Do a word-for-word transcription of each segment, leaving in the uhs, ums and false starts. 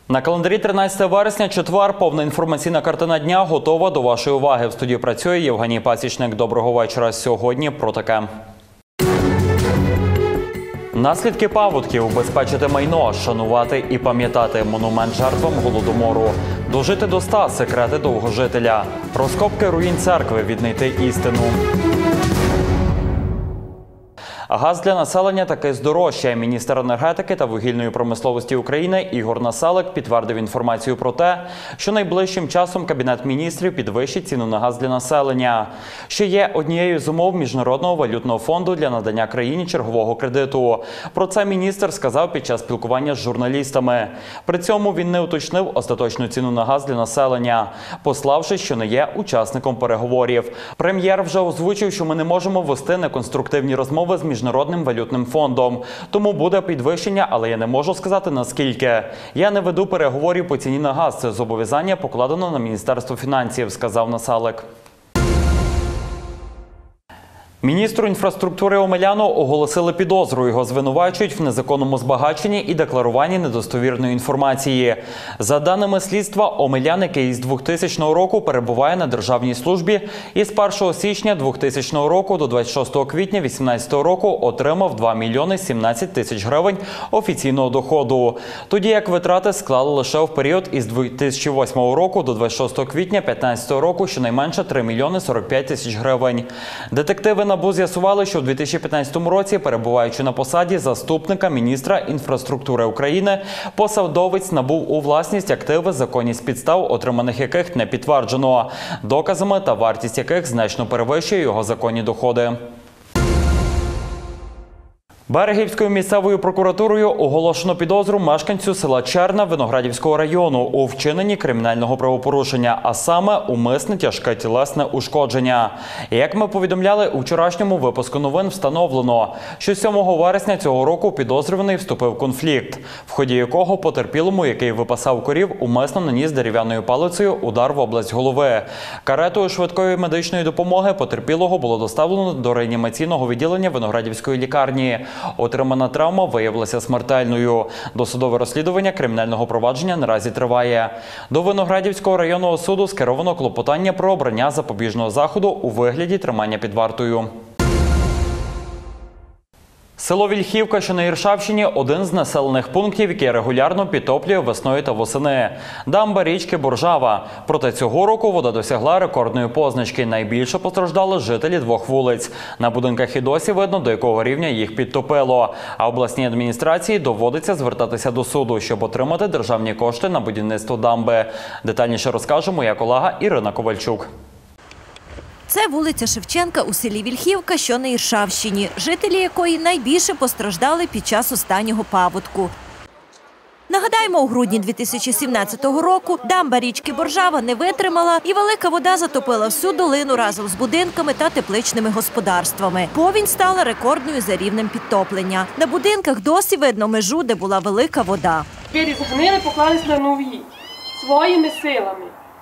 На календарі тринадцяте вересня, четвер, повна інформаційна картина дня готова до вашої уваги. В студії працює Євгеній Пасічник. Доброго вечора. Сьогодні про таке. Наслідки паводків, убезпечити майно, шанувати і пам'ятати монумент жертвам Голодомору, дожити до ста, секрети довгожителя, розкопки руїн церкви, віднайти істину. Газ для населення таки здорожчає. Міністр енергетики та вугільної промисловості України Ігор Насалик підтвердив інформацію про те, що найближчим часом Кабінет міністрів підвищить ціну на газ для населення, що є однією з умов Міжнародного валютного фонду для надання країні чергового кредиту. Про це міністр сказав під час спілкування з журналістами. При цьому він не уточнив остаточну ціну на газ для населення, пославши, що не є учасником переговорів. Прем'єр вже озвучив, що ми не можемо вести неконструктивні розмови з Міжнародним валютним фондом. Тому буде підвищення, але я не можу сказати наскільки. Я не веду переговорів по ціні на газ. Це зобов'язання покладено на Міністерство фінансів, сказав Насалик. Міністру інфраструктури Омеляну оголосили підозру. Його звинувачують в незаконному збагаченні і декларуванні недостовірної інформації. За даними слідства, Омелян, який з двохтисячного року перебуває на державній службі, і з першого січня двохтисячного року до двадцять шостого квітня дві тисячі вісімнадцятого року отримав два мільйони сімнадцять тисяч гривень офіційного доходу. Тоді як витрати склали лише в період із дві тисячі восьмого року до двадцять шостого квітня дві тисячі п'ятнадцятого року щонайменше три мільйони сорок п'ять тисяч гривень. Детективи НАБУ з'ясували, що у дві тисячі п'ятнадцятому році, перебуваючи на посаді заступника міністра інфраструктури України, посадовець набув у власність активи, законність підстав, отриманих яких не підтверджено, доказами та вартість яких значно перевищує його законні доходи. Берегівською місцевою прокуратурою оголошено підозру мешканцю села Черна Виноградівського району у вчиненні кримінального правопорушення, а саме умисне тяжке тілесне ушкодження. Як ми повідомляли у вчорашньому випуску новин, встановлено, що сьомого вересня цього року підозрюваний вступив в конфлікт, в ході якого потерпілому, який випасав корів, умисно наніс дерев'яною палицею удар в область голови. Каретою швидкої медичної допомоги потерпілого було доставлено до реанімаційного відділення Виноградівської лікарні. Отримана травма виявилася смертельною. Досудове розслідування кримінального провадження наразі триває. До Виноградівського районного суду скеровано клопотання про обрання запобіжного заходу у вигляді тримання під вартою. Село Вільхівка, що на Іршавщині, один з населених пунктів, який регулярно підтоплює весною та восени. Дамба річки Боржава. Проте цього року вода досягла рекордної позначки. Найбільше постраждали жителі двох вулиць. На будинках і досі видно, до якого рівня їх підтопило. А обласній адміністрації доводиться звертатися до суду, щоб отримати державні кошти на будівництво дамби. Детальніше розкаже моя колега Ірина Ковальчук. Це вулиця Шевченка у селі Вільхівка, що на Іршавщині, жителі якої найбільше постраждали під час останнього паводку. Нагадаємо, у грудні дві тисячі сімнадцятого року дамба річки Боржава не витримала і велика вода затопила всю долину разом з будинками та тепличними господарствами. Повінь стала рекордною за рівнем підтоплення. На будинках досі видно межу, де була велика вода. Двері згнили, поклались на нові, своїми силами.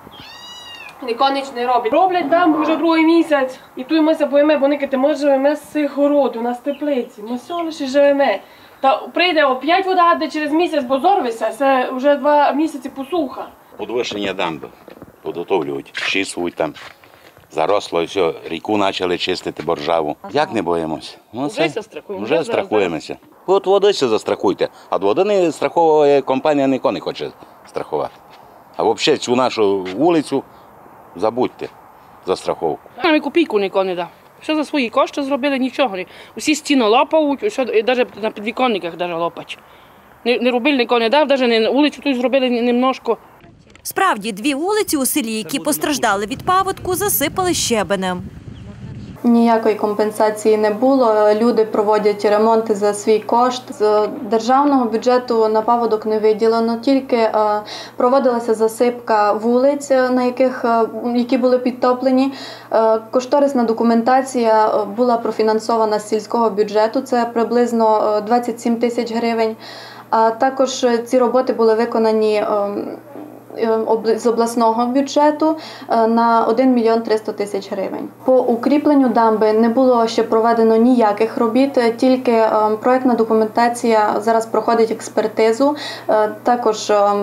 Ніхто ніч не робить. Роблять дамбу вже другий місяць. І тут ми се боїмо, бо никати ми живемо з цих городу, на теплиці. Ми все лише живемо. Та прийде опять вода, де через місяць, бо зорвися, це вже два місяці посуха. Підвищення дамби підготовлюють, чистують там. Заросло і все, ріку почали чистити, Боржаву. Ага. Як не боїмося? Ну, вже це, страхуємо. Вже страхуємося. От води ще застрахуйте, а води не страховує компанія, ніхто не хоче страхувати. А взагалі цю нашу вулицю забудьте за страховку. Нам і копійку нікого не дав. Що за свої кошти зробили, нічого. Усі стіни лопають, навіть на підвіконниках лопають. Не, не робили, нікого не дав, навіть на вулицю тут зробили немножко. Справді, дві вулиці у селі, які постраждали від паводку, засипали щебенем. Ніякої компенсації не було. Люди проводять ремонти за свій кошт. З державного бюджету на паводок не виділено, тільки проводилася засипка вулиць, на яких, які були підтоплені. Кошторисна документація була профінансована з сільського бюджету, це приблизно двадцять сім тисяч гривень. А також ці роботи були виконані з обласного бюджету на один мільйон триста тисяч гривень. По укріпленню дамби не було ще проведено ніяких робіт, тільки проектна документація зараз проходить експертизу. Також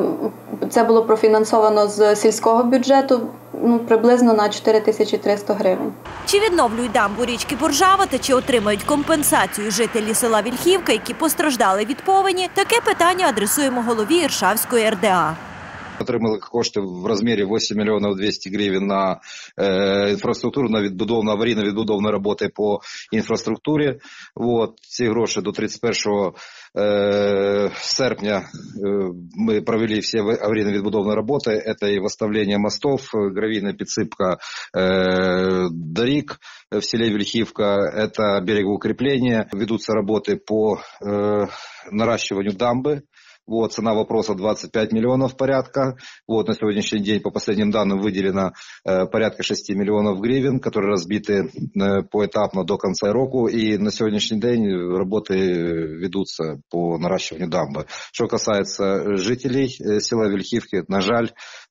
це було профінансовано з сільського бюджету, ну, приблизно на чотири тисячі триста гривень. Чи відновлюють дамбу річки Боржава та чи отримають компенсацію жителі села Вільхівка, які постраждали від повені, таке питання адресуємо голові Іршавської ер де а. Отримали кошти в розмірі вісім мільйонів двісті гривень на е, інфраструктуру, на відбудову, на аварійно-відбудовні роботи по інфраструктурі. От, ці гроші до тридцять першого е, серпня е, ми провели всі аварійно-відбудовні роботи. Це і восстановлення мостів, гравійна підсипка е, доріг в селі Вільхівка, це берегоукріплення. Ведуться роботи по е, наращиванию дамби. Вот, цена вопроса двадцать пять миллионов порядка. Вот, на сегодняшний день, по последним данным, выделено э, порядка шести миллионов гривен, которые разбиты э, поэтапно до конца року. И на сегодняшний день работы ведутся по наращиванию дамбы. Что касается жителей э, села Вільхівки, на жаль,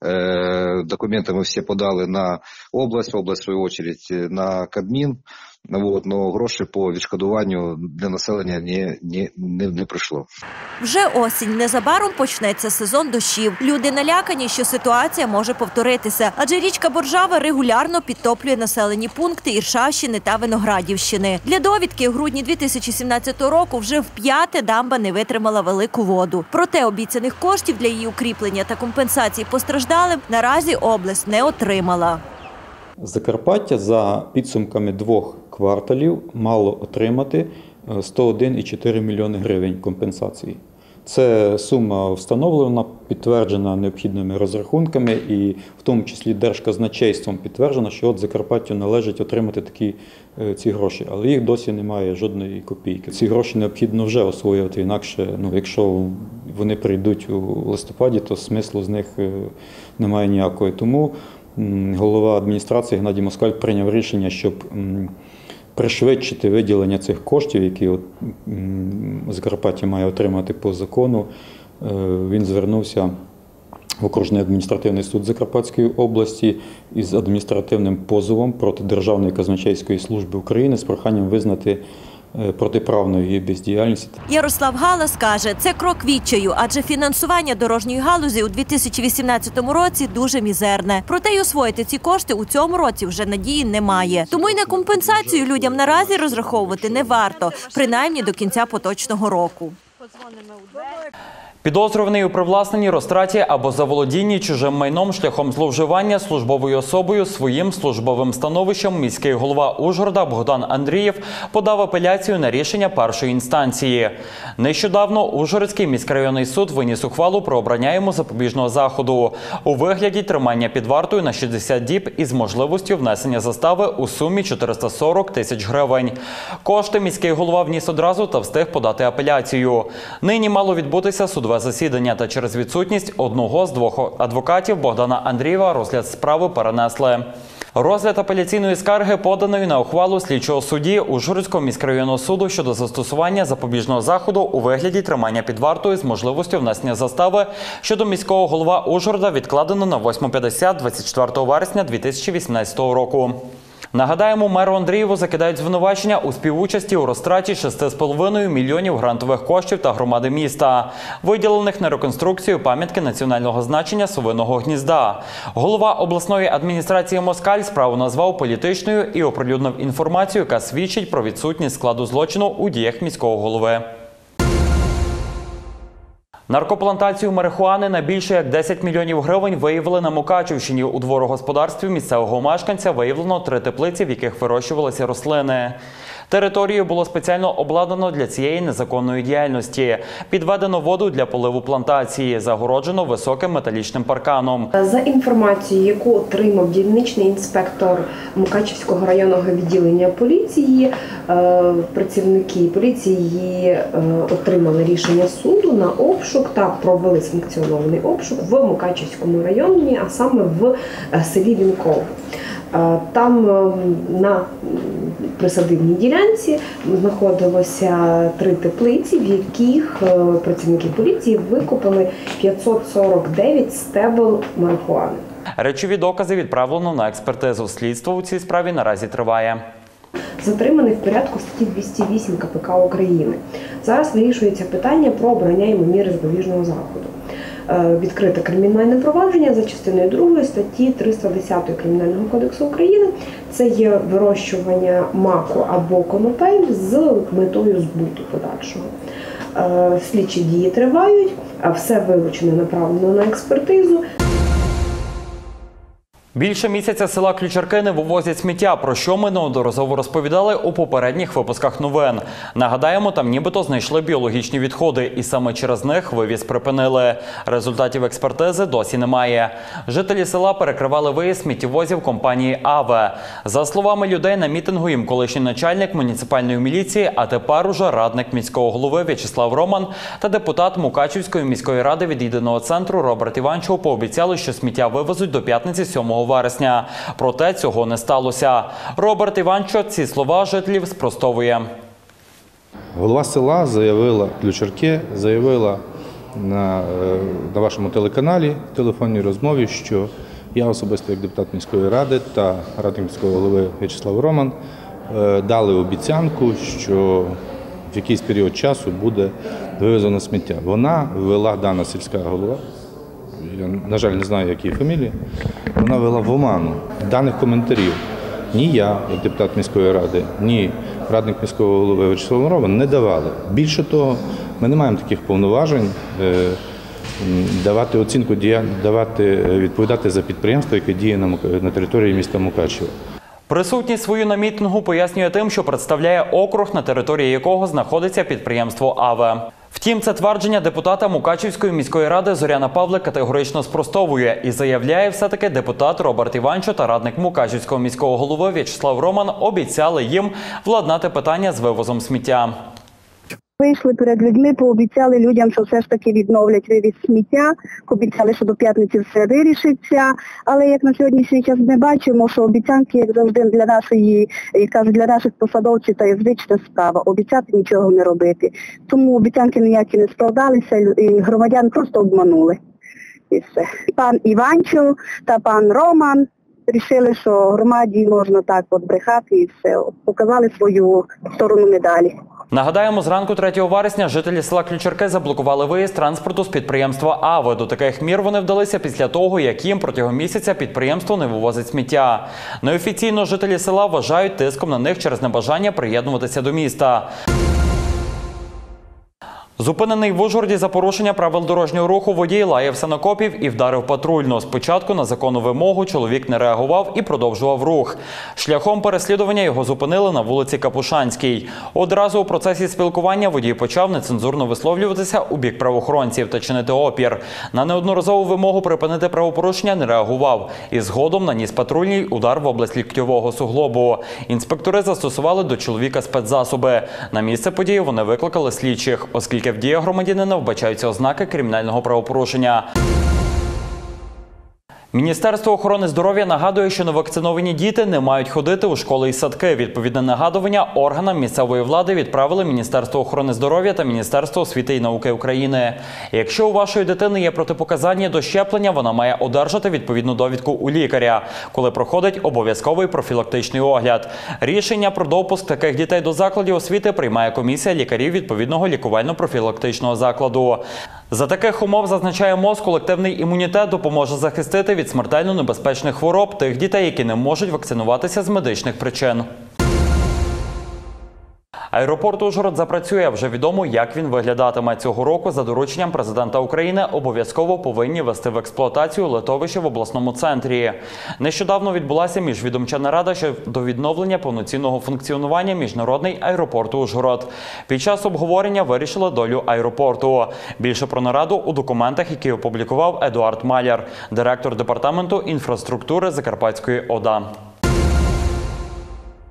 э, документы мы все подали на область, область в свою очередь на Кабмін. Вот, но гроші по відшкодуванню для населення не, не, не, не прийшло. Вже осінь. Незабаром почнеться сезон дощів. Люди налякані, що ситуація може повторитися, адже річка Боржава регулярно підтоплює населені пункти Іршавщини та Виноградівщини. Для довідки, у грудні дві тисячі сімнадцятого року вже вп'яте дамба не витримала велику воду. Проте обіцяних коштів для її укріплення та компенсації постраждалим наразі область не отримала. Закарпаття за підсумками двох кварталів мало отримати сто один цілих чотири мільйони гривень компенсації. Це сума встановлена, підтверджена необхідними розрахунками і в тому числі Держказначейством підтверджено, що от Закарпаттю належить отримати такі ці гроші, але їх досі немає жодної копійки. Ці гроші необхідно вже освоювати, інакше, ну, якщо вони прийдуть у листопаді, то смислу з них немає ніякої. Тому голова адміністрації Геннадій Москаль прийняв рішення, щоб пришвидшити виділення цих коштів, які от Закарпаття має отримати по закону. Він звернувся в окружний адміністративний суд Закарпатської області із адміністративним позовом проти Державної казначейської служби України з проханням визнати протиправної її бездіяльності. Ярослав Галас каже, це крок відчаю, адже фінансування дорожньої галузі у дві тисячі вісімнадцятому році дуже мізерне. Проте й освоїти ці кошти у цьому році вже надії немає. Тому й на компенсацію людям наразі розраховувати не варто, принаймні до кінця поточного року. Підозрюваний у привласненні, розтраті або заволодінні чужим майном шляхом зловживання службовою особою своїм службовим становищем міський голова Ужгорода Богдан Андрієв подав апеляцію на рішення першої інстанції. Нещодавно Ужгородський міськрайонний суд виніс ухвалу про обрання йому запобіжного заходу у вигляді тримання під вартою на шістдесят діб із можливістю внесення застави у сумі чотириста сорок тисяч гривень. Кошти міський голова вніс одразу та встиг подати апеляцію. Нині мало відбутися судове засідання, та через відсутність одного з двох адвокатів Богдана Андрієва розгляд справи перенесли. Розгляд апеляційної скарги, поданої на ухвалу слідчого судді Ужгородського міськрайонного суду щодо застосування запобіжного заходу у вигляді тримання під вартою з можливістю внесення застави щодо міського голова Ужгорода, відкладено на восьму п'ятдесят двадцять четвертого вересня дві тисячі вісімнадцятого року. Нагадаємо, меру Андрієву закидають звинувачення у співучасті у розтраті шести з половиною мільйонів грантових коштів та громади міста, виділених на реконструкцію пам'ятки національного значення Совиного гнізда. Голова обласної адміністрації Москаль справу назвав політичною і оприлюднив інформацію, яка свідчить про відсутність складу злочину у діях міського голови. Наркоплантацію марихуани на більше як десять мільйонів гривень виявили на Мукачівщині. У дворогосподарстві місцевого мешканця виявлено три теплиці, в яких вирощувалися рослини. Територію було спеціально обладнано для цієї незаконної діяльності. Підведено воду для поливу плантації, загороджено високим металічним парканом. За інформацією, яку отримав дільничний інспектор Мукачівського районного відділення поліції, працівники поліції отримали рішення суду на обшук та провели санкціонований обшук в Мукачівському районі, а саме в селі Вінково. Там на присадибній ділянці знаходилося три теплиці, в яких працівники поліції викопали п'ятсот сорок дев'ять стебел марихуани. Речові докази відправлено на експертизу. Слідство у цій справі наразі триває. Затриманий в порядку статті двісті вісім Ка Пе Ка України. Зараз вирішується питання про обрання йому міри запобіжного заходу. Відкрите кримінальне провадження за частиною другої статті триста десять Кримінального кодексу України. Це є вирощування маку або конопель з метою збуту подальшого. Слідчі дії тривають, а все вилучене направлено на експертизу. Більше місяця села Ключарки не вивозять сміття, про що ми неодноразово розповідали у попередніх випусках новин. Нагадаємо, там нібито знайшли біологічні відходи, і саме через них вивіз припинили. Результатів експертизи досі немає. Жителі села перекривали виїзд сміттєвозів компанії «АВЕ». За словами людей, на мітингу їм колишній начальник муніципальної міліції, а тепер уже радник міського голови В'ячеслав Роман та депутат Мукачівської міської ради від Єдиного центру Роберт Іванчо пообіцяли, що сміття вивезуть до п'ятниці сьомого вересня. Проте цього не сталося. Роберт Іванчо ці слова жителів спростовує. Голова села заявила, Ключарки заявила на, на вашому телеканалі в телефонній розмові, що я особисто як депутат міської ради та радник міського голови В'ячеслав Роман дали обіцянку, що в якийсь період часу буде вивезено сміття. Вона ввела, дана сільська голова, я, на жаль, не знаю, які фамілії, вона вела в оману. Даних коментарів ні я, як депутат міської ради, ні радник міського голови В'ячеслав Роман не давали. Більше того, ми не маємо таких повноважень давати оцінку, давати, відповідати за підприємство, яке діє на, на території міста Мукачева. Присутність свою на мітингу пояснює тим, що представляє округ, на території якого знаходиться підприємство «АВЕ». Втім, це твердження депутата Мукачівської міської ради Зоряна Павлик категорично спростовує і заявляє, все-таки депутат Роберт Іванчо та радник Мукачівського міського голови В'ячеслав Роман обіцяли їм владнати питання з вивозом сміття. Вийшли перед людьми, пообіцяли людям, що все ж таки відновлять вивіз сміття, пообіцяли, що до п'ятниці все вирішиться, але як на сьогоднішній час ми бачимо, що обіцянки, як завжди, для нашої, як кажуть, для наших посадовців, та є звична справа, обіцяти нічого не робити. Тому обіцянки ніякі не справдалися, і громадян просто обманули. І все. Пан Іванчо та пан Роман вирішили, що громаді можна так от брехати і все, показали свою сторону медалі. Нагадаємо, зранку третього вересня жителі села Ключарки заблокували виїзд транспорту з підприємства «АВЕ». До таких мір вони вдалися після того, як їм протягом місяця підприємство не вивозить сміття. Неофіційно жителі села вважають тиском на них через небажання приєднуватися до міста. Зупинений в Ужгороді за порушення правил дорожнього руху водій лаявся на копів і вдарив патрульну. Спочатку на законну вимогу чоловік не реагував і продовжував рух. Шляхом переслідування його зупинили на вулиці Капушанській. Одразу у процесі спілкування водій почав нецензурно висловлюватися у бік правоохоронців та чинити опір. На неодноразову вимогу припинити правопорушення не реагував. І згодом наніс патрульній удар в область ліктьового суглобу. Інспектори застосували до чоловіка спецзасоби. На місце події вони викликали слідчих, оскільки в діях громадянина вбачаються ознаки кримінального правопорушення. Міністерство охорони здоров'я нагадує, що невакциновані діти не мають ходити у школи і садки. Відповідне нагадування органам місцевої влади відправили Міністерство охорони здоров'я та Міністерство освіти і науки України. Якщо у вашої дитини є протипоказання до щеплення, вона має одержати відповідну довідку у лікаря, коли проходить обов'язковий профілактичний огляд. Рішення про допуск таких дітей до закладів освіти приймає комісія лікарів відповідного лікувально-профілактичного закладу. За таких умов, зазначає МОЗ, колективний імунітет допоможе захистити від смертельно небезпечних хвороб тих дітей, які не можуть вакцинуватися з медичних причин. Аеропорт Ужгород запрацює. Вже відомо, як він виглядатиме. Цього року за дорученням президента України обов'язково повинні ввести в експлуатацію литовище в обласному центрі. Нещодавно відбулася міжвідомча нарада щодо відновлення повноцінного функціонування міжнародний аеропорт Ужгород. Під час обговорення вирішили долю аеропорту. Більше про нараду у документах, які опублікував Едуард Маляр, директор департаменту інфраструктури Закарпатської ОДА.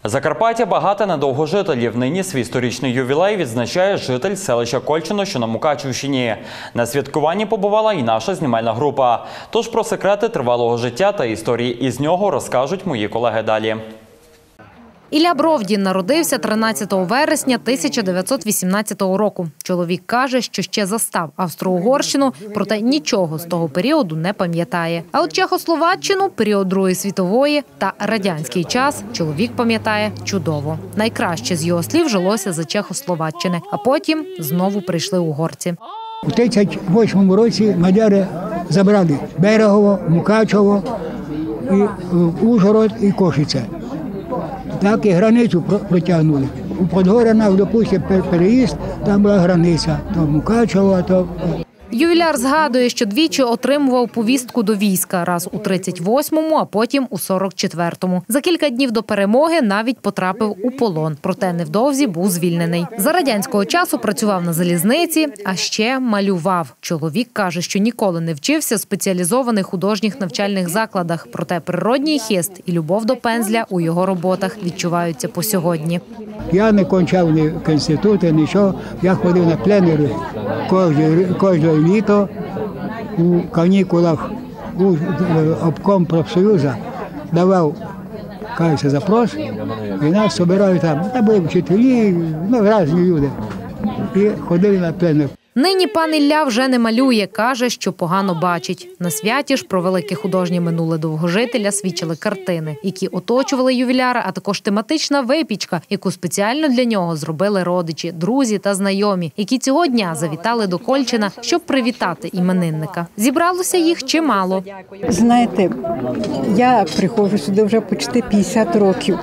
Закарпаття багате на довгожителів. Нині свій сторічний ювілей відзначає житель селища Кольчино, що на Мукачівщині. На святкуванні побувала і наша знімальна група. Тож про секрети тривалого життя та історії із нього розкажуть мої колеги далі. Ілля Бровдін народився тринадцятого вересня тисяча дев'ятсот вісімнадцятого року. Чоловік каже, що ще застав Австро-Угорщину, проте нічого з того періоду не пам'ятає. А от Чехословаччину, період Другої світової та радянський час чоловік пам'ятає чудово. Найкраще з його слів жилося за Чехословаччини, а потім знову прийшли угорці. У тридцять восьмому році мадяри забрали Берегово, Мукачево, і Ужгород і Кошиця. Так і границю протягнули. У Подгорянах, допустим, переїзд, там була границя. То Мукачево, то... Ювіляр згадує, що двічі отримував повістку до війська. Раз у тридцять восьмому, а потім у сорок четвертому. За кілька днів до перемоги навіть потрапив у полон. Проте невдовзі був звільнений. За радянського часу працював на залізниці, а ще малював. Чоловік каже, що ніколи не вчився в спеціалізованих художніх навчальних закладах. Проте природній хист і любов до пензля у його роботах відчуваються по сьогодні. Я не кончав ні інституту, нічого. Я ходив на пленери кожного літо у канікулах у обком профсоюзу, давав, кажеться, запрос, і нас збирають там, там були вчителі, ну, різні люди, і ходили на пленер. Нині пан Ілля вже не малює, каже, що погано бачить. На святі ж про велике художнє минуле довгожителя свідчили картини, які оточували ювіляра, а також тематична випічка, яку спеціально для нього зробили родичі, друзі та знайомі, які цього дня завітали до Кольчина, щоб привітати іменинника. Зібралося їх чимало. Знаєте, я приходжу сюди вже почти п'ятдесят років,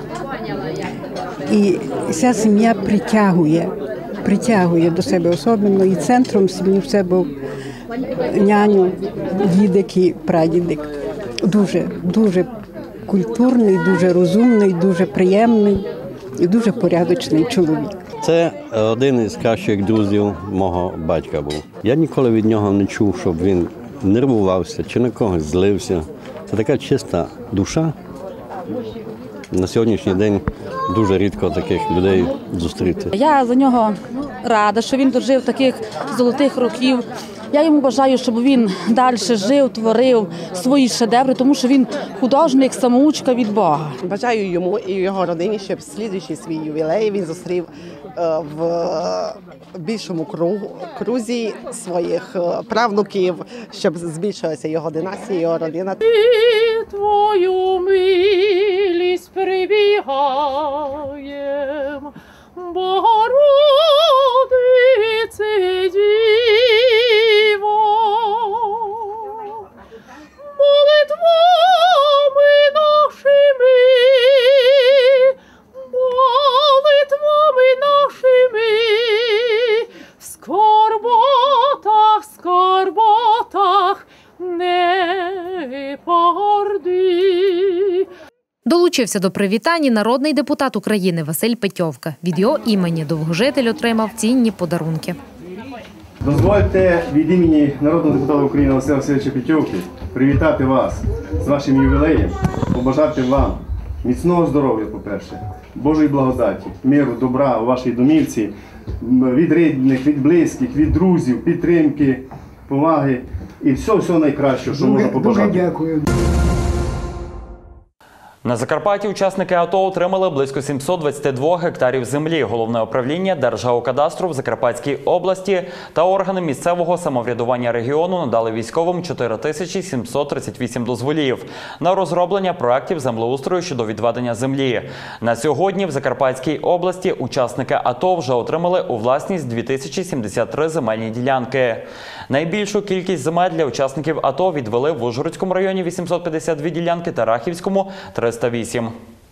і ця сім'я притягує. притягує до себе особливо, і центром сім'ї все був няню, дідик і прадідик. Дуже, дуже культурний, дуже розумний, дуже приємний і дуже порядочний чоловік. Це один із кращих друзів мого батька був. Я ніколи від нього не чув, щоб він нервувався чи на когось злився. Це така чиста душа. На сьогоднішній день дуже рідко таких людей зустріти. Я за нього рада, що він дожив таких золотих років. Я йому бажаю, щоб він далі жив, творив свої шедеври, тому що він художник, самоучка від Бога. Бажаю йому і його родині, щоб слідуючий свій ювілей він зустрів в більшому крузі своїх правнуків, щоб збільшилася його династія, його родина. Твою милість прибігаєм, Богородице Діво, молитвами нашими, молитвами нашими, в скорботах, скорботах не погорди. Долучився до привітань народний депутат України Василь Петьовка. Від його імені довгожитель отримав цінні подарунки. Дозвольте від імені народного депутата України Василя Васильовича Петьовки привітати вас з вашим ювілеєм, побажати вам міцного здоров'я, по-перше, Божої благодаті, миру, добра у вашій домівці, від рідних, від близьких, від друзів, підтримки, поваги і все-все найкраще, що можна побажати. Дуже дякую. На Закарпатті учасники АТО отримали близько сімсот двадцяти двох гектарів землі. Головне управління Держгеокадастру в Закарпатській області та органи місцевого самоврядування регіону надали військовим чотири тисячі сімсот тридцять вісім дозволів на розроблення проєктів землеустрою щодо відведення землі. На сьогодні в Закарпатській області учасники АТО вже отримали у власність дві тисячі сімдесят три земельні ділянки. Найбільшу кількість земель для учасників АТО відвели в Ужгородському районі – вісімсот п'ятдесят дві ділянки та Рахівському – триста вісім.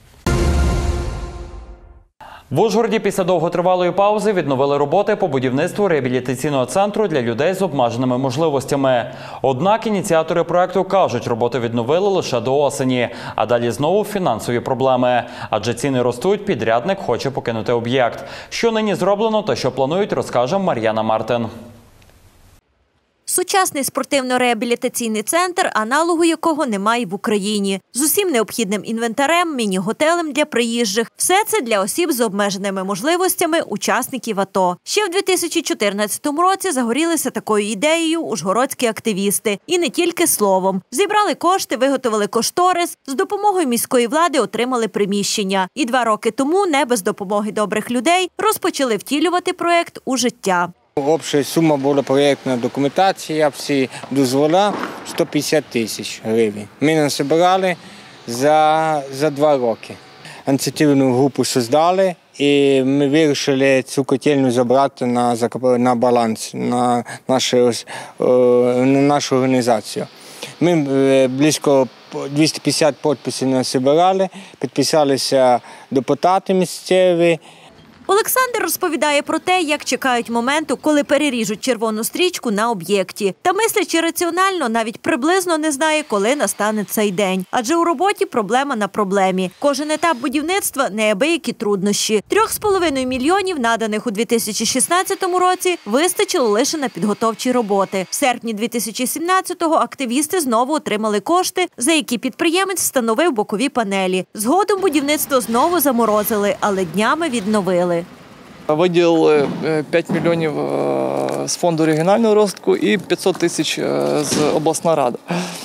В Ужгороді після довготривалої паузи відновили роботи по будівництву реабілітаційного центру для людей з обмеженими можливостями. Однак ініціатори проєкту кажуть, роботи відновили лише до осені, а далі знову фінансові проблеми. Адже ціни ростуть, підрядник хоче покинути об'єкт. Що нині зроблено та що планують, розкаже Мар'яна Мартин. Сучасний спортивно-реабілітаційний центр, аналогу якого немає в Україні. З усім необхідним інвентарем, міні-готелем для приїжджих. Все це для осіб з обмеженими можливостями учасників АТО. Ще в дві тисячі чотирнадцятому році загорілися такою ідеєю ужгородські активісти. І не тільки словом. Зібрали кошти, виготовили кошторис, з допомогою міської влади отримали приміщення. І два роки тому, не без допомоги добрих людей, розпочали втілювати проєкт у життя. Обща сума була проєктна документація, всі дозволи сто п'ятдесят тисяч гривень. Ми насобирали за, за два роки. Ініціативну групу створили і ми вирішили цю котельню забрати на, на баланс, на нашу, на нашу організацію. Ми близько двісті п'ятдесят підписів насобирали, підписалися депутати місцеві. Олександр розповідає про те, як чекають моменту, коли переріжуть червону стрічку на об'єкті. Та мислячи раціонально, навіть приблизно не знає, коли настане цей день. Адже у роботі проблема на проблемі. Кожен етап будівництва – неабиякі труднощі. Трьох з половиною мільйонів, наданих у дві тисячі шістнадцятому році, вистачило лише на підготовчі роботи. В серпні дві тисячі сімнадцятого активісти знову отримали кошти, за які підприємець встановив бокові панелі. Згодом будівництво знову заморозили, але днями відновили. Виділили п'ять мільйонів з фонду регіонального розвитку і п'ятсот тисяч з обласна рада.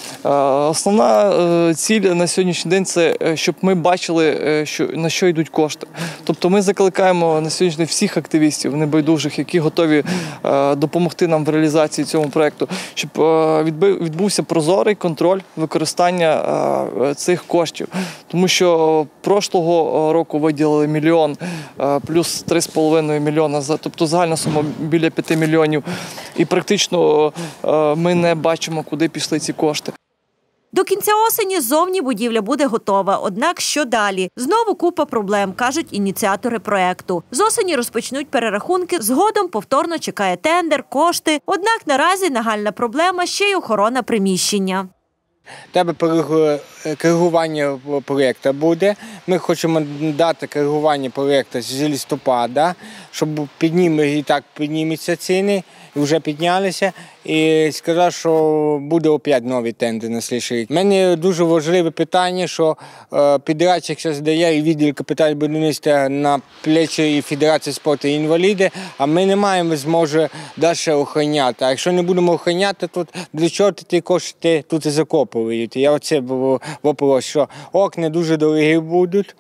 Основна ціль на сьогоднішній день – це щоб ми бачили, що, на що йдуть кошти. Тобто ми закликаємо на сьогоднішній день всіх активістів небайдужих, які готові допомогти нам в реалізації цього проєкту, щоб відбувся прозорий контроль використання цих коштів. Тому що прошлого року виділили мільйон плюс три з половиною мільйона, тобто загальна сума біля п'яти мільйонів. І практично ми не бачимо, куди пішли ці кошти. До кінця осені зовні будівля буде готова. Однак що далі? Знову купа проблем, кажуть ініціатори проєкту. З осені розпочнуть перерахунки, згодом повторно чекає тендер, кошти. Однак наразі нагальна проблема ще й охорона приміщення. Тебе коригування проєкту буде. Ми хочемо дати коригування проєкту з листопада, щоб підніми, і так піднімуться ціни, і вже піднялися. І сказав, що буде опять новий тендер на слідчий рік. У мене дуже важливе питання, що підрядчик зараз дає і відділ капітального будівництва на плечі і Федерації спорту і інваліди, а ми не маємо змоги далі охороняти. А якщо не будемо охороняти, то для чого ті кошти тут і закопують? Я оце вопрос, що окна дуже дорогі будуть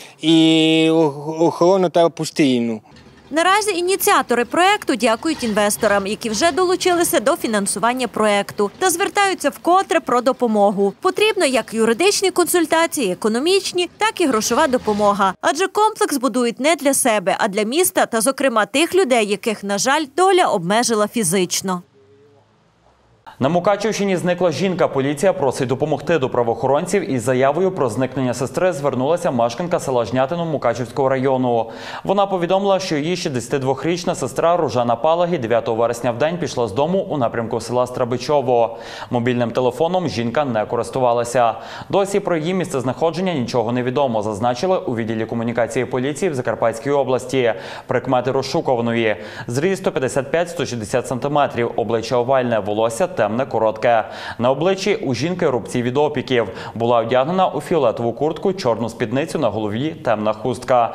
і охорону треба постійну. Наразі ініціатори проєкту дякують інвесторам, які вже долучилися до фінансування проєкту та звертаються вкотре про допомогу. Потрібно як юридичні консультації, економічні, так і грошова допомога. Адже комплекс будують не для себе, а для міста та, зокрема, тих людей, яких, на жаль, доля обмежила фізично. На Мукачівщині зникла жінка. Поліція просить допомогти. До правоохоронців із заявою про зникнення сестри звернулася мешканка села Жнятино Мукачівського району. Вона повідомила, що її шістдесятидвохрічна сестра Ружана Палагі дев'ятого вересня в день пішла з дому у напрямку села Страбичово. Мобільним телефоном жінка не користувалася. Досі про її місцезнаходження нічого не відомо, зазначили у відділі комунікації поліції в Закарпатській області. Прикмети розшукуваної. Зріст сто п'ятдесят п'ять - сто шістдесят сантиметрів, обличчя овальне, волосся темне, коротке. На обличчі у жінки рубці від опіків. Була одягнена у фіолетову куртку, чорну спідницю, на голові темна хустка.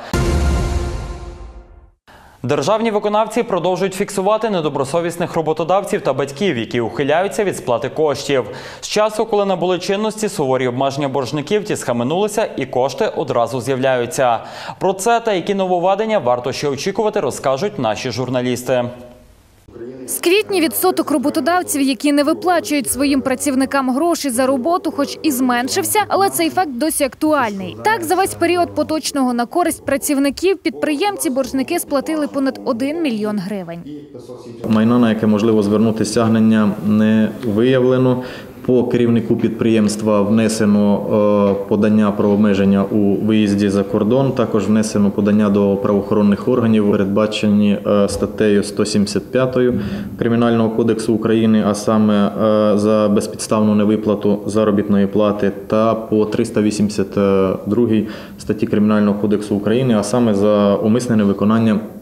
Державні виконавці продовжують фіксувати недобросовісних роботодавців та батьків, які ухиляються від сплати коштів. З часу, коли набули чинності суворі обмеження боржників, ті схаменулися і кошти одразу з'являються. Про це та які нововведення варто ще очікувати, розкажуть наші журналісти. З квітня відсоток роботодавців, які не виплачують своїм працівникам гроші за роботу, хоч і зменшився, але цей факт досі актуальний. Так, за весь період поточного на користь працівників підприємці-боржники сплатили понад один мільйон гривень. Майно, на яке можливо звернути стягнення, не виявлено. По керівнику підприємства внесено подання про обмеження у виїзді за кордон, також внесено подання до правоохоронних органів, передбачені статтею сто сімдесят п'ять Кримінального кодексу України, а саме за безпідставну невиплату заробітної плати, та по триста вісімдесят другій статті Кримінального кодексу України, а саме за умисне невиконання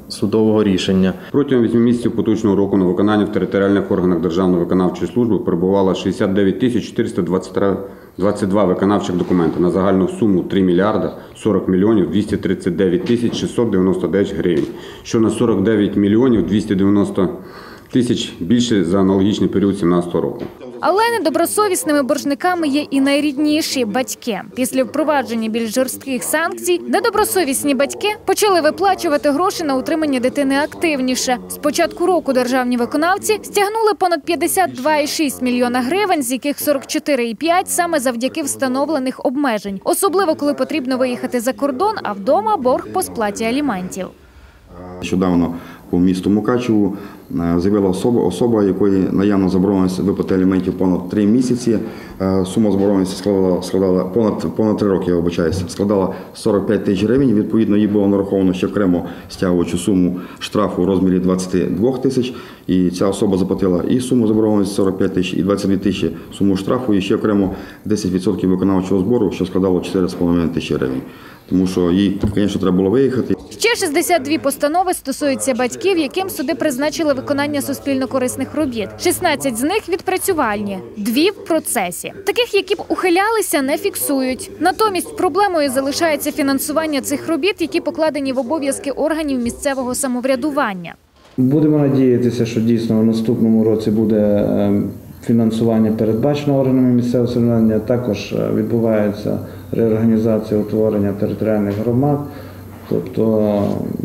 судового рішення. Протягом вісьми місяців поточного року на виконання в територіальних органах Державної виконавчої служби перебувало шістдесят дев'ять тисяч чотириста двадцять два виконавчих документи на загальну суму три мільярда сорок мільйонів двісті тридцять дев'ять тисяч шістсот дев'яносто дев'ять гривень, що на сорок дев'ять мільйонів двісті дев'яносто тисяч більше за аналогічний період дві тисячі сімнадцятого року. Але недобросовісними боржниками є і найрідніші – батьки. Після впровадження більш жорстких санкцій недобросовісні батьки почали виплачувати гроші на утримання дитини активніше. З початку року державні виконавці стягнули понад п'ятдесят два цілих шість мільйона гривень, з яких сорок чотири цілих п'ять саме завдяки встановлених обмежень. Особливо, коли потрібно виїхати за кордон, а вдома борг по сплаті аліментів. Нещодавно по місту Мукачеву з'явила особа, особа, якої наявно забороненість виплати аліментів понад три місяці. Сума забороненості складала, складала понад, понад три роки, я вибачаюся, складала сорок п'ять тисяч гривень. Відповідно, їй було нараховано ще окремо стягувачу суму штрафу у розмірі двадцять два тисяч. І ця особа заплатила і суму забороненості сорок п'ять тисяч, і двадцять дві тисячі суму штрафу, і ще окремо десять відсотків виконавчого збору, що складало чотири з половиною тисячі гривень. Тому що їй, звісно, треба було виїхати. Ще шістдесят дві постанови стосуються батьків, яким суди призначили виконання суспільно-корисних робіт. шістнадцять з них відпрацювальні, дві в процесі. Таких, які б ухилялися, не фіксують. Натомість проблемою залишається фінансування цих робіт, які покладені в обов'язки органів місцевого самоврядування. Будемо надіятися, що дійсно в наступному році буде фінансування передбачено органами місцевого самоврядування. Також відбувається реорганізація утворення територіальних громад. Тобто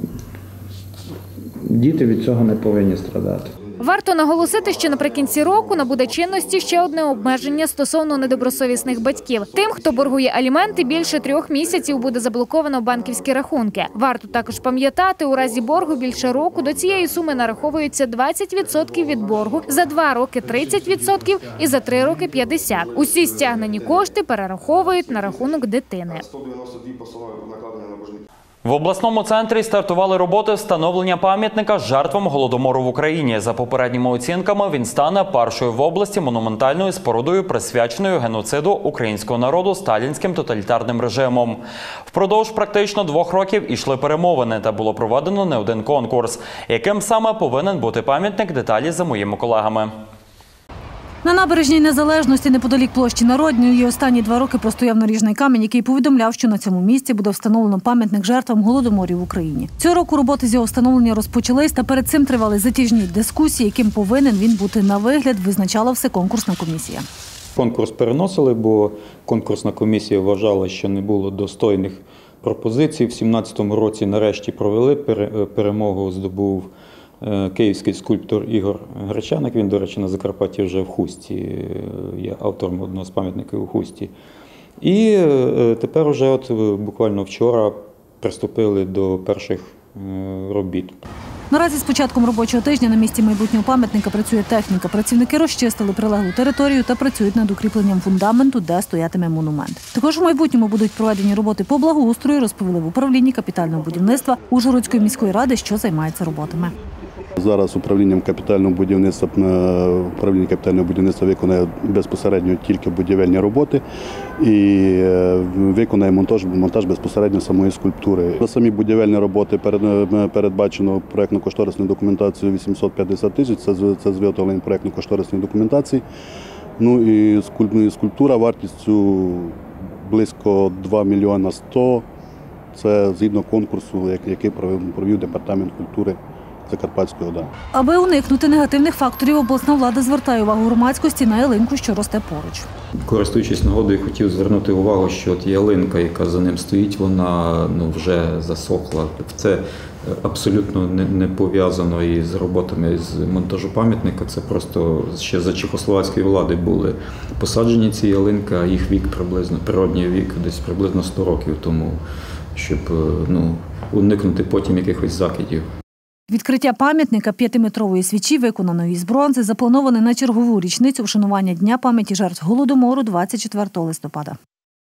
діти від цього не повинні страдати. Варто наголосити, що наприкінці року набуде чинності ще одне обмеження стосовно недобросовісних батьків. Тим, хто боргує аліменти, більше трьох місяців буде заблоковано банківські рахунки. Варто також пам'ятати, у разі боргу більше року до цієї суми нараховується двадцять відсотків від боргу, за два роки – тридцять відсотків і за три роки – п'ятдесят відсотків. Усі стягнені кошти перераховують на рахунок дитини. В обласному центрі стартували роботи встановлення пам'ятника жертвам Голодомору в Україні. За попередніми оцінками, він стане першою в області монументальною спорудою, присвяченою геноциду українського народу сталінським тоталітарним режимом. Впродовж практично двох років ішли перемовини та було проведено не один конкурс. Яким саме повинен бути пам'ятник, деталі за моїми колегами. На набережній Незалежності, неподалік площі Народної, останні два роки простояв наріжний камінь, який повідомляв, що на цьому місці буде встановлено пам'ятник жертвам Голодоморів в Україні. Цього року роботи з його встановлення розпочались, та перед цим тривали затяжні дискусії, яким повинен він бути на вигляд, визначала всеконкурсна комісія. Конкурс переносили, бо конкурсна комісія вважала, що не було достойних пропозицій. В сімнадцятому році нарешті провели, перемогу здобув київський скульптор Ігор Гречаник. Він, до речі, на Закарпатті вже в Хусті, є автором одного з пам'ятників у Хусті. І тепер вже от буквально вчора приступили до перших робіт. Наразі з початком робочого тижня на місці майбутнього пам'ятника працює техніка. Працівники розчистили прилеглу територію та працюють над укріпленням фундаменту, де стоятиме монумент. Також у майбутньому будуть проведені роботи по благоустрою, розповіли в управлінні капітального будівництва Ужгородської міської ради, що займається роботами. Зараз управлінням капітального будівництва управління капітального будівництва виконує безпосередньо тільки будівельні роботи і виконує монтаж, монтаж безпосередньо самої скульптури. За самі будівельні роботи передбачено проєктно-кошторисною документацією вісімсот п'ятдесят тисяч, це, це з виготовлення проєктно-кошторисної документації. Ну і скульптура вартістю близько два мільйони сто, це згідно конкурсу, який провів департамент культури Закарпатської ОДА. Аби уникнути негативних факторів, обласна влада звертає увагу громадськості на ялинку, що росте поруч. Користуючись нагодою, хотів звернути увагу, що от ялинка, яка за ним стоїть, вона ну, вже засохла. Це абсолютно не, не пов'язано із роботами з монтажу пам'ятника. Це просто ще за чехословацької влади були посаджені ці ялинки, а їх вік приблизно, природній вік десь приблизно сто років тому, щоб ну, уникнути потім якихось закидів. Відкриття пам'ятника п'ятиметрової свічі, виконаної із бронзи, заплановане на чергову річницю вшанування Дня пам'яті жертв Голодомору двадцять четвертого листопада.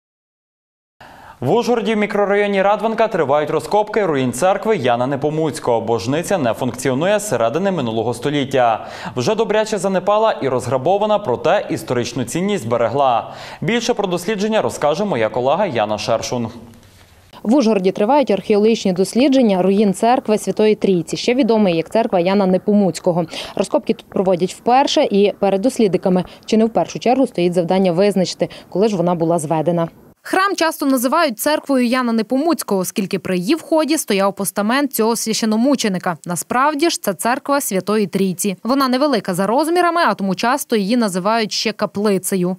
В Ужгороді в мікрорайоні Радванка тривають розкопки руїн церкви Яна Непомуцького. Божниця не функціонує з середини минулого століття. Вже добряче занепала і розграбована, проте історичну цінність зберегла. Більше про дослідження розкаже моя колега Яна Шершун. В Ужгороді тривають археологічні дослідження руїн церкви Святої Трійці, ще відомої як церква Яна Непомуцького. Розкопки тут проводять вперше і перед дослідниками, чи не в першу чергу стоїть завдання визначити, коли ж вона була зведена. Храм часто називають церквою Яна Непомуцького, оскільки при її вході стояв постамент цього священомученика. Насправді ж це церква Святої Трійці. Вона невелика за розмірами, а тому часто її називають ще каплицею.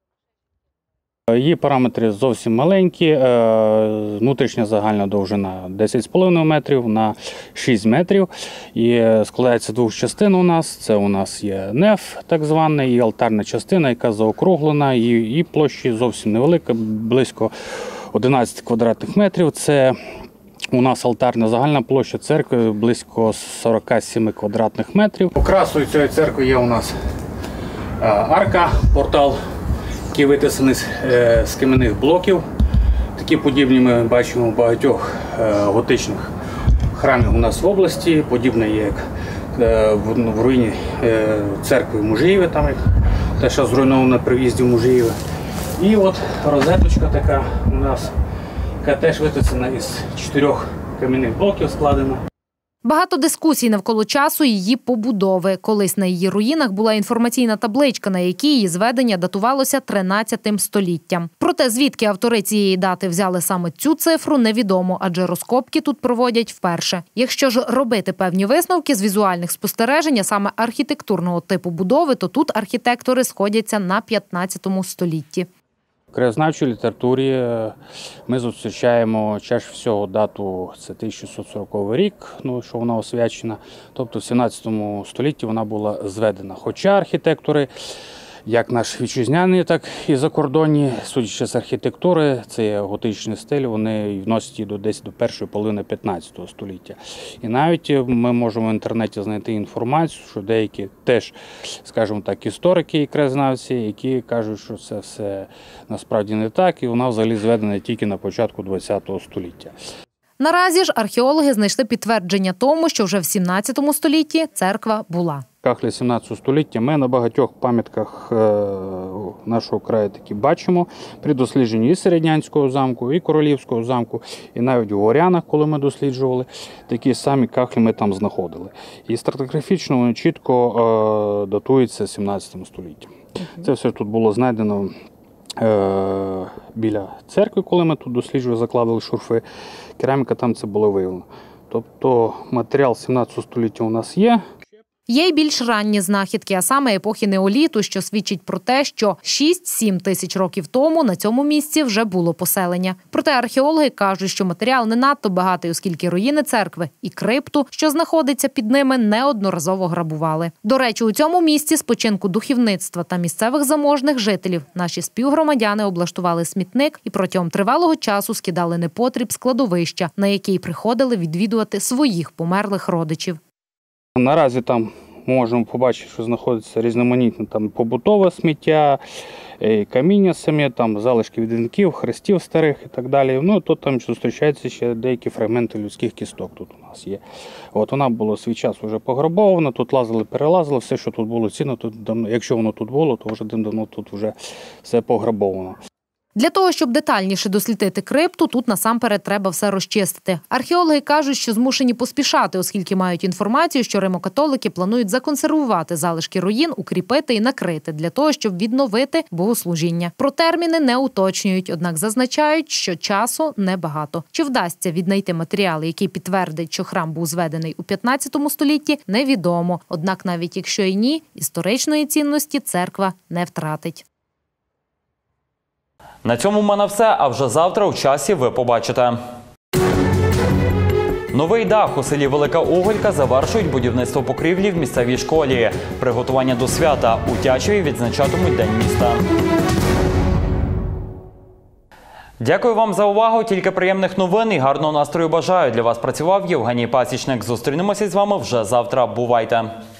Її параметри зовсім маленькі, внутрішня загальна довжина десять з половиною метрів на шість метрів. І складається з двох частин у нас. Це у нас є неф, так званий, і алтарна частина, яка заокруглена, і, і площі зовсім невелика, близько одинадцять квадратних метрів. Це у нас алтарна загальна площа церкви близько сорок сім квадратних метрів. Окрасою цієї церкви є у нас арка, портал, який витисаний з кам'яних блоків. Такі подібні ми бачимо в багатьох готичних храмів у нас в області. Подібне є як в руїні церкви в Мужиєві, там те, що зруйновано при в'їзді в Мужиєве. І от розеточка така у нас, яка теж витисана із чотирьох кам'яних блоків складена. Багато дискусій навколо часу її побудови. Колись на її руїнах була інформаційна табличка, на якій її зведення датувалося тринадцятим століттям. Проте звідки автори цієї дати взяли саме цю цифру, невідомо, адже розкопки тут проводять вперше. Якщо ж робити певні висновки з візуальних спостережень, а саме архітектурного типу будови, то тут архітектори сходяться на п'ятнадцятому столітті. В краєзнавчій літературі ми зустрічаємо чаще всього дату, це тисяча шістсот сороковий рік, ну, що вона освячена, тобто в сімнадцятому столітті вона була зведена. Хоча архітектори, як наш вітчизняний, так і закордонні, судячи з архітектури, це є готичний стиль, вони вносять її десь до першої половини п'ятнадцятого століття. І навіть ми можемо в інтернеті знайти інформацію, що деякі теж, скажімо так, історики і краєзнавці, які кажуть, що це все насправді не так, і вона взагалі зведена тільки на початку ХХ століття. Наразі ж археологи знайшли підтвердження тому, що вже в сімнадцятому столітті церква була. Кахлі сімнадцятого століття ми на багатьох пам'ятках нашого краю такі бачимо при дослідженні і Середнянського замку, і Королівського замку, і навіть у Горянах, коли ми досліджували, такі самі кахлі ми там знаходили. І стратиграфічно вони чітко датуються сімнадцятим століттям. Це все тут було знайдено біля церкви, коли ми тут досліджували, закладали шурфи. Кераміка там це було виявлено. Тобто матеріал сімнадцятого століття у нас є. Є й більш ранні знахідки, а саме епохи неоліту, що свідчить про те, що шість-сім тисяч років тому на цьому місці вже було поселення. Проте археологи кажуть, що матеріал не надто багатий, оскільки руїни церкви і крипту, що знаходиться під ними, неодноразово грабували. До речі, у цьому місці спочинку духовництва та місцевих заможних жителів наші співгромадяни облаштували смітник і протягом тривалого часу скидали непотріб з кладовища, на який приходили відвідувати своїх померлих родичів. Наразі там можемо побачити, що знаходиться різноманітне там побутове сміття, каміння самі, там залишки від вінків, хрестів старих і так далі. Ну, тут там зустрічаються ще деякі фрагменти людських кісток тут у нас є. От вона була свій час вже пограбована, тут лазили, перелазили, все, що тут було цінно, тут давно, якщо воно тут було, то вже давно тут вже все пограбовано. Для того, щоб детальніше дослідити крипту, тут насамперед треба все розчистити. Археологи кажуть, що змушені поспішати, оскільки мають інформацію, що римокатолики планують законсервувати залишки руїн, укріпити і накрити, для того, щоб відновити богослужіння. Про терміни не уточнюють, однак зазначають, що часу небагато. Чи вдасться віднайти матеріали, які підтвердять, що храм був зведений у п'ятнадцятому столітті, невідомо. Однак навіть якщо і ні, історичної цінності церква не втратить. На цьому в мене все, а вже завтра у часі ви побачите. Новий дах у селі Велика Уголька завершують будівництво покрівлі в місцевій школі. Приготування до свята у Тячеві відзначатимуть День міста. Дякую вам за увагу. Тільки приємних новин і гарного настрою бажаю. Для вас працював Євгеній Пасічник. Зустрінемося з вами вже завтра. Бувайте!